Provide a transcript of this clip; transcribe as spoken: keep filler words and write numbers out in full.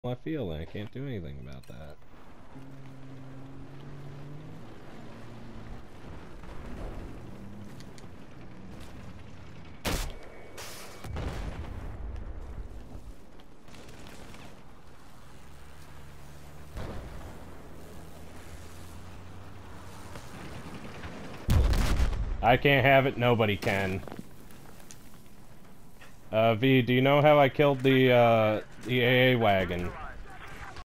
I feel, and I can't do anything about that. I can't have it, nobody can. Uh, V, do you know how I killed the, uh, the A A wagon?